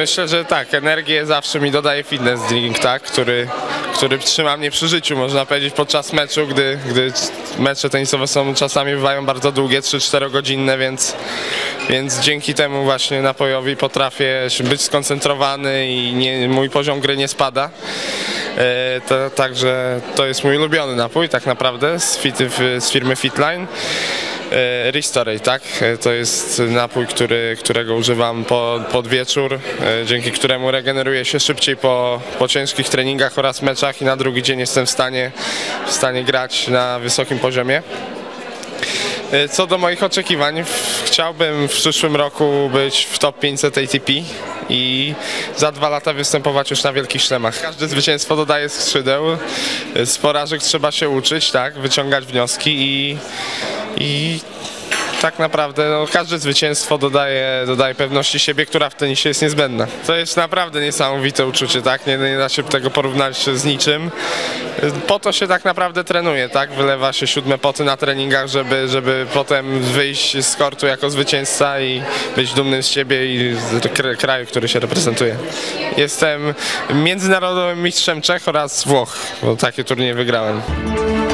Myślę, że tak, energię zawsze mi dodaje fitness drink, tak, który trzyma mnie przy życiu, można powiedzieć, podczas meczu, gdy mecze tenisowe są czasami bywają bardzo długie, 3-4 godzinne, więc dzięki temu właśnie napojowi potrafię być skoncentrowany i mój poziom gry nie spada. Także to jest mój ulubiony napój tak naprawdę z firmy Fitline. Restorate, tak? To jest napój, którego używam pod wieczór, dzięki któremu regeneruję się szybciej po ciężkich treningach oraz meczach i na drugi dzień jestem w stanie grać na wysokim poziomie. Co do moich oczekiwań, chciałbym w przyszłym roku być w top 500 ATP i za 2 lata występować już na wielkich szlemach. Każde zwycięstwo dodaje skrzydeł, z porażek trzeba się uczyć, tak, wyciągać wnioski i tak naprawdę każde zwycięstwo dodaje pewności siebie, która w tenisie jest niezbędna. To jest naprawdę niesamowite uczucie, tak? Nie da się tego porównać z niczym. Po to się tak naprawdę trenuje, tak? Wylewa się 7 poty na treningach, żeby potem wyjść z kortu jako zwycięzca i być dumnym z siebie i z kraju, który się reprezentuje. Jestem międzynarodowym mistrzem Czech oraz Włoch, bo takie turnieje wygrałem.